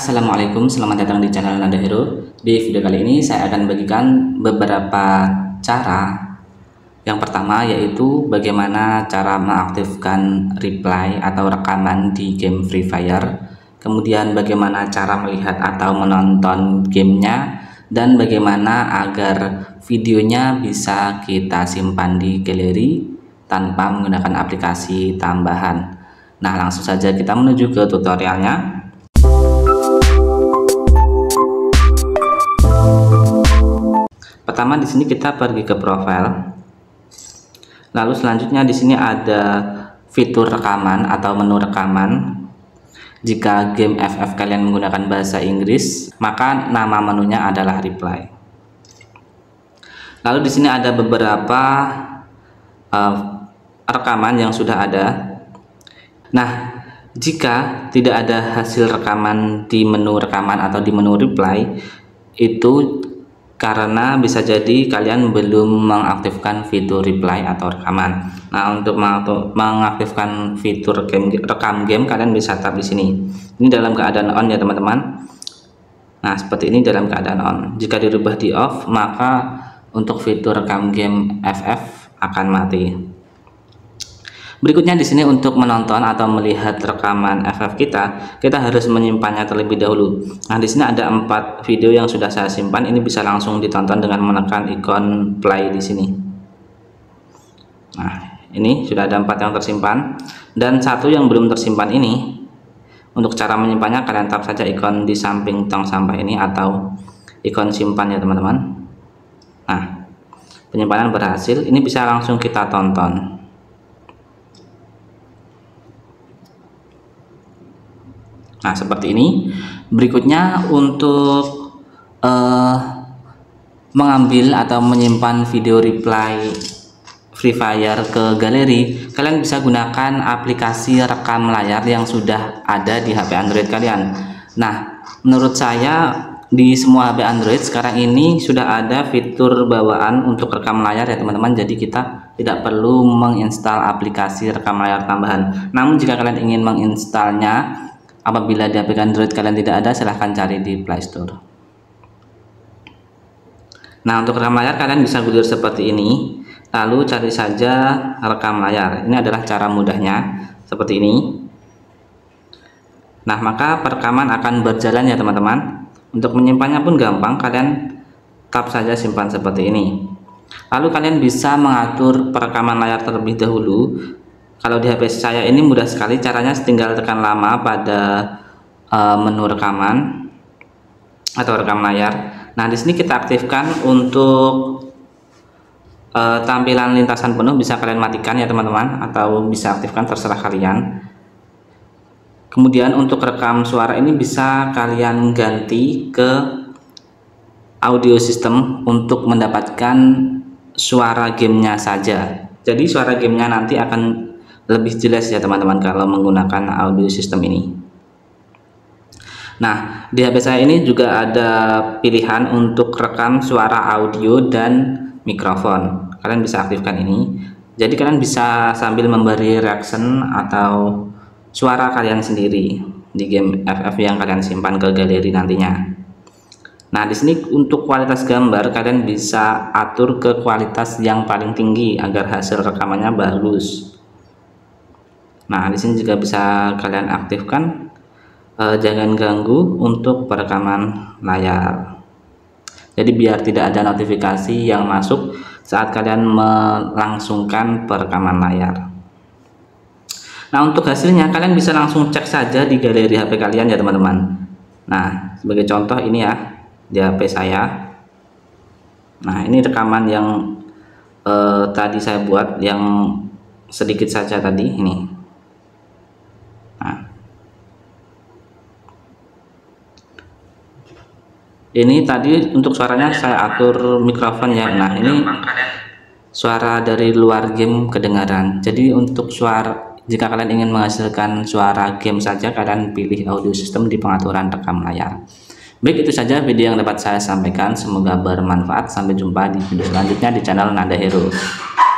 Assalamualaikum, selamat datang di channel Nada Hero. Di video kali ini saya akan bagikan beberapa cara. Yang pertama yaitu bagaimana cara mengaktifkan replay atau rekaman di game Free Fire. Kemudian bagaimana cara melihat atau menonton gamenya, dan bagaimana agar videonya bisa kita simpan di galeri tanpa menggunakan aplikasi tambahan. Nah, langsung saja kita menuju ke tutorialnya. Pertama di sini kita pergi ke profile. Lalu selanjutnya di sini ada fitur rekaman atau menu rekaman. Jika game FF kalian menggunakan bahasa Inggris, maka nama menunya adalah replay. Lalu di sini ada beberapa rekaman yang sudah ada. Nah, jika tidak ada hasil rekaman di menu rekaman atau di menu replay, itu karena bisa jadi kalian belum mengaktifkan fitur replay atau rekaman. Nah, untuk mengaktifkan fitur rekam game, kalian bisa tap di sini. Ini dalam keadaan on ya teman-teman. Nah, seperti ini dalam keadaan on. Jika dirubah di off, maka untuk fitur rekam game FF akan mati. Berikutnya di sini untuk menonton atau melihat rekaman FF kita harus menyimpannya terlebih dahulu. Nah, di sini ada 4 video yang sudah saya simpan. Ini bisa langsung ditonton dengan menekan ikon play di sini. Nah, ini sudah ada 4 yang tersimpan dan 1 yang belum tersimpan ini. Untuk cara menyimpannya, kalian tap saja ikon di samping tong sampah ini atau ikon simpan ya teman-teman. Nah, penyimpanan berhasil. Ini bisa langsung kita tonton. Nah, seperti ini. Berikutnya untuk mengambil atau menyimpan video replay Free Fire ke galeri, kalian bisa gunakan aplikasi rekam layar yang sudah ada di HP Android kalian. Nah, menurut saya di semua HP Android sekarang ini sudah ada fitur bawaan untuk rekam layar ya teman-teman. Jadi kita tidak perlu menginstal aplikasi rekam layar tambahan. Namun jika kalian ingin menginstalnya, apabila di HP Android kalian tidak ada, silahkan cari di Play Store. Nah, untuk rekam layar kalian bisa gulir seperti ini. Lalu cari saja rekam layar. Ini adalah cara mudahnya seperti ini. Nah, maka perekaman akan berjalan ya teman-teman. Untuk menyimpannya pun gampang, kalian tap saja simpan seperti ini. Lalu kalian bisa mengatur perekaman layar terlebih dahulu. Kalau di HP saya ini mudah sekali caranya, tinggal tekan lama pada menu rekaman atau rekam layar. Nah, di sini kita aktifkan untuk tampilan lintasan penuh, bisa kalian matikan ya teman-teman, atau bisa aktifkan, terserah kalian. Kemudian untuk rekam suara ini bisa kalian ganti ke audio system untuk mendapatkan suara gamenya saja. Jadi suara gamenya nanti akan lebih jelas ya teman-teman kalau menggunakan audio system ini. Nah, di HP saya ini juga ada pilihan untuk rekam suara audio dan mikrofon. Kalian bisa aktifkan ini. Jadi kalian bisa sambil memberi reaction atau suara kalian sendiri di game FF yang kalian simpan ke galeri nantinya. Nah, di sini untuk kualitas gambar kalian bisa atur ke kualitas yang paling tinggi agar hasil rekamannya bagus. Nah, di sini juga bisa kalian aktifkan jangan ganggu untuk perekaman layar. Jadi biar tidak ada notifikasi yang masuk saat kalian melangsungkan perekaman layar. Nah, untuk hasilnya kalian bisa langsung cek saja di galeri HP kalian ya teman-teman. Nah, sebagai contoh ini ya di HP saya. Nah, ini rekaman yang tadi saya buat, yang sedikit saja tadi ini. Nah, ini tadi untuk suaranya saya atur mikrofon ya. Nah, ini suara dari luar game kedengaran. Jadi untuk suara, jika kalian ingin menghasilkan suara game saja, kalian pilih audio system di pengaturan rekam layar. Baik, itu saja video yang dapat saya sampaikan. Semoga bermanfaat. Sampai jumpa di video selanjutnya di channel Nada Hero.